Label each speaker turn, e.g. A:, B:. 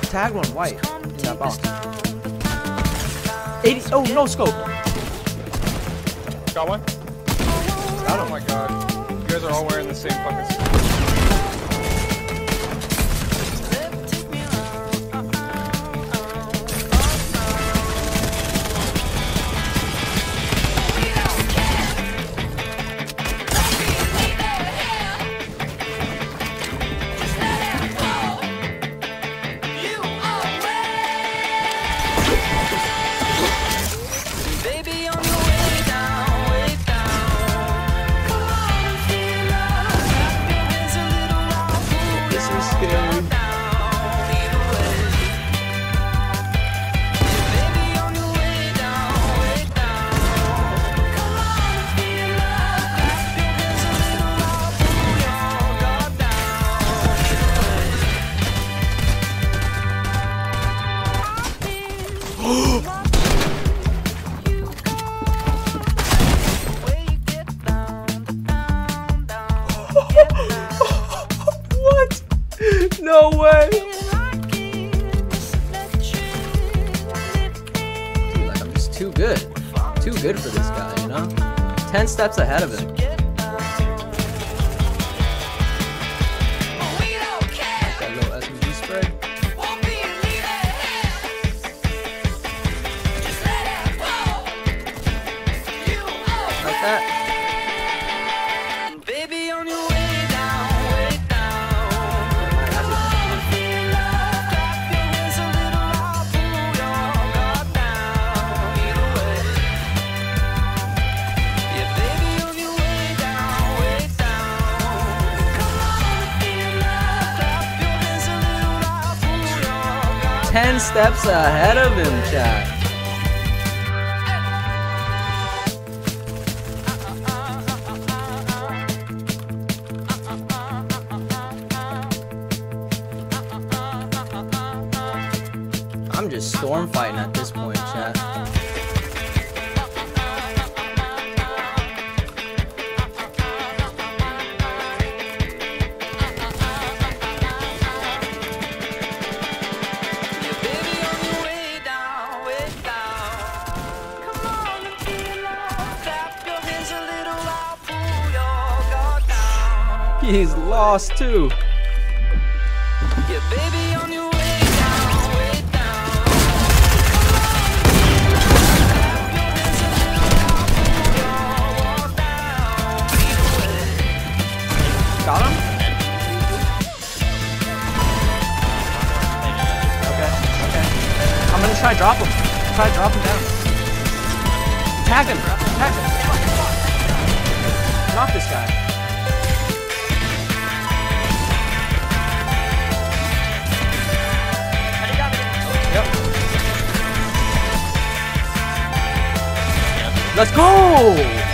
A: tagged one white in that box. 80. Oh, no scope.
B: Got one?
A: Got him.
B: Oh my god. You guys are all wearing the same fucking suit.
A: What? No way. Dude, like, I'm just too good. Too good for this guy, you know? 10 steps ahead of him. That little SMG spray. Like that. Ten steps ahead of him, chat. I'm just storm fighting at this point, chat. He's lost too.
C: Yeah, baby, on your way down, way down.
A: Got him? Okay, okay. I'm gonna try drop him. Try drop him down. Tag him, tag him. Knock this guy. Yep. Let's go!